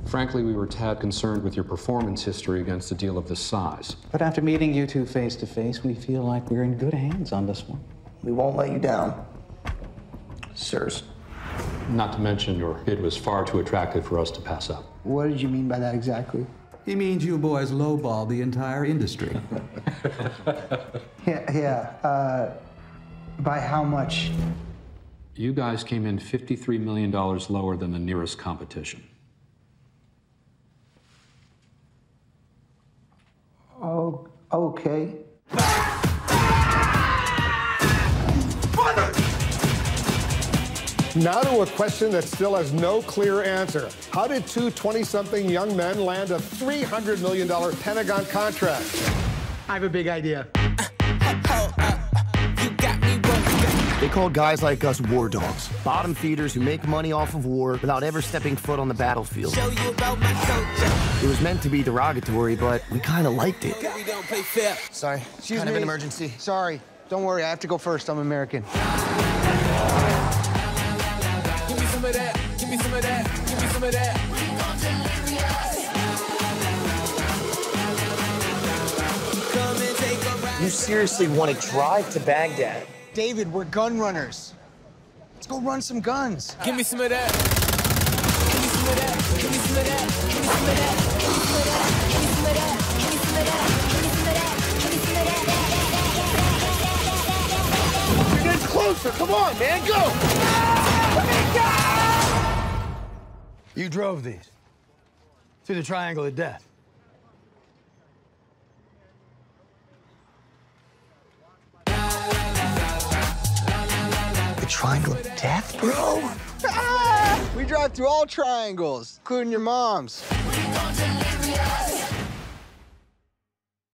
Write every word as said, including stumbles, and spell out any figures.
Frankly, we were a tad concerned with your performance history against a deal of this size. But after meeting you two face to face, we feel like we're in good hands on this one. We won't let you down, sirs. Not to mention your bid was far too attractive for us to pass up. What did you mean by that exactly? He means you boys lowball the entire industry. Yeah, yeah. Uh, by how much? You guys came in fifty-three million dollars lower than the nearest competition. Oh, okay. Now to a question that still has no clear answer. How did two twenty-something young men land a three hundred million dollar Pentagon contract? I have a big idea. They called guys like us war dogs, bottom feeders who make money off of war without ever stepping foot on the battlefield. It was meant to be derogatory, but we kind of liked it. Sorry, Excuse kind me. of an emergency. Sorry. Don't worry, I have to go first. I'm American. Give me some of that. Give me some of that. Give me some of that. You seriously want to drive to Baghdad? David, we're gun runners. Let's go run some guns. Give me some of that. Give me some of that. Give me some of that. Give me some of that. Give me some of that. Give me some of that. Give me some of that. Give me some of that. Give me some of that. You're getting closer. Come on, man, go! You drove these through the Triangle of Death. The Triangle of Death, bro? Ah! We drive through all triangles, including your mom's.